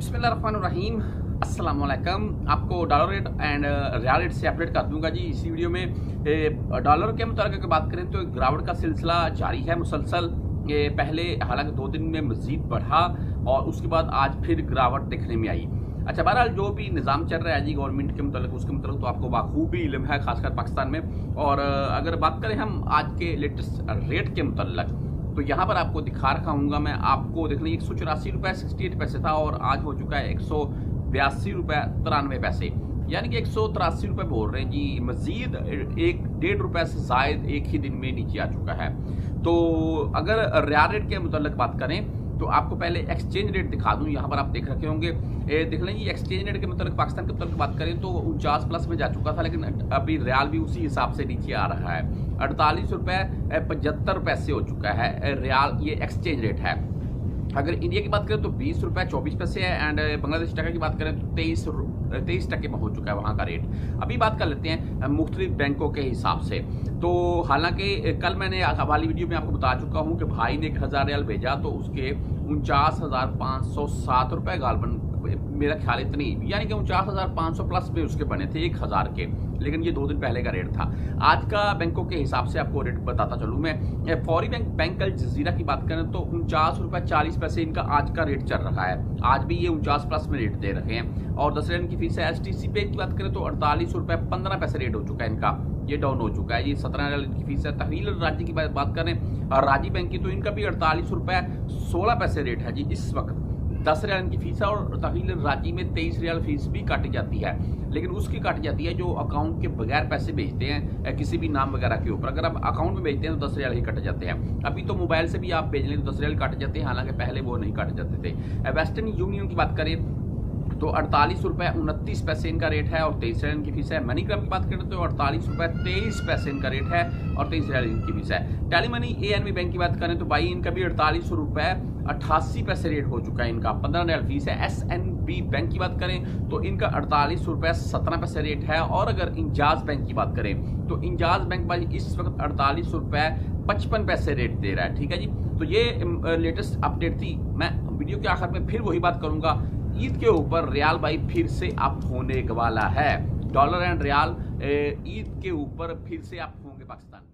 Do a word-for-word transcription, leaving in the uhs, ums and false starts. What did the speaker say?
बिस्मिल्लाहिर्रहमानिर्रहीम, अस्सलाम वालेकुम। आपको dollar rate and riyal rate से अपडेट कर दूंगा जी इसी वीडियो में। डॉलर के मुताबिक अगर बात करें तो गिरावट का सिलसिला जारी है मुसलसल। ये पहले हालांकि दो दिन में मजीद बढ़ा और उसके बाद आज फिर गिरावट देखने में आई। अच्छा, बहरहाल जो भी निज़ाम चल रहा है जी गवर्नमेंट के मुताबिक, उसके मुताबिक तो आपको बाखूबी इल्म है, खासकर पाकिस्तान में। और अगर बात करें हम आज के लेटेस्ट रेट के मुताबिक, तो यहाँ पर आपको दिखा रखा हूँ मैं। आपको देख लीजिए एक सौ चौरासी रुपये सिक्सटी एट पैसे था और आज हो चुका है एक सौ बयासी रुपये तिरानवे पैसे, यानी कि एक सौ तिरासी रुपये बोल रहे हैं जी। मजीद एक डेढ़ रुपये से जायद एक ही दिन में नीचे आ चुका है। तो अगर रियाल रेट के मुताबिक बात करें तो आपको पहले एक्सचेंज रेट दिखा दूं। यहाँ पर आप देख रखे होंगे, ए, देख लें जी एक्सचेंज रेट के मतलब पाकिस्तान के मुताबिक बात करें तो उनचास प्लस में जा चुका था, लेकिन अभी रियाल भी उसी हिसाब से नीचे आ रहा है। अड़तालीस रुपये पचहत्तर पैसे हो चुका है रियाल, ये एक्सचेंज रेट है। अगर इंडिया की बात करें तो बीस रुपये चौबीस पैसे है एंड बांग्लादेश टका की बात करें तो तेईस तेईस टके में हो चुका है वहाँ का रेट। अभी बात कर लेते हैं मुख्तलिफ बैंकों के हिसाब से। तो हालांकि कल मैंने वाली वीडियो में आपको बता चुका हूँ कि भाई ने एक हज़ार रियाल भेजा तो उसके उनचास हज़ार पाँच सौ सात रुपये गालबन, मेरा ख्याल इतनी, यानी कि उनचास हज़ार पाँच सौ प्लस पे उसके बने थे एक हज़ार के, लेकिन ये दो दिन पहले का रेट था। आज का बैंकों के हिसाब से आपको रेट बताता चलूँ मैं। फौरी बैंक बैंक अल जजीरा की बात करें तो उनचास रुपये चालीस पैसे इनका आज का रेट चल रहा है। आज भी ये उनचास प्लस में रेट दे रखे हैं। और दस रियाल की फीस है। एच टी सी बैंक की बात करें तो अड़तालीस रुपये पंद्रह पैसे रेट हो चुका है इनका, ये डाउन हो चुका है। ये सत्रह रियाल की फीस है। तहवील राज्य की बात करें और राजी बैंक की तो इनका भी अड़तालीस रुपये सोलह पैसे रेट है जी इस वक्त। दस रियाल की फीस है और तहवील राजी में तेईस रियाल फीस भी काटी जाती है, लेकिन उसकी काटी जाती है जो अकाउंट के बगैर पैसे भेजते हैं किसी भी नाम वगैरह के ऊपर। अगर आप अकाउंट में भेजते हैं तो दस रियाल ही कटे जाते हैं। अभी तो मोबाइल से भी आप भेज लें तो दस रियाल काटे जाते हैं, हालांकि पहले वो नहीं काटे जाते थे। वेस्टर्न यूनियन की बात करें तो अड़तालीस रुपये उनतीस पैसे इनका रेट है और तेईस रियाल की फीस है। मनीग्राम की बात करें तो अड़तालीस रुपये तेईस पैसे इनका रेट है और तेईस रियाल इनकी फीस है। Telemoney A N B bank की बात करें तो भाई इनका भी अड़तालीस रुपये अट्ठासी पैसे रेट हो चुका है इनका, पंद्रह रियाल फीस है। एस एन बी बैंक की बात करें तो इनका अड़तालीस रुपये सत्रह पैसे रेट है। और अगर इंजाज बैंक की बात करें तो इंजाज बैंक भाई इस वक्त अड़तालीस रुपये पचपन पैसे रेट दे रहा है। ठीक है जी, तो ये लेटेस्ट अपडेट थी। मैं वीडियो के आखिर में फिर वही बात करूंगा, ईद के ऊपर रियाल भाई फिर से अप होने वाला है। डॉलर एंड रियाल ईद के ऊपर फिर से अप होंगे पाकिस्तान।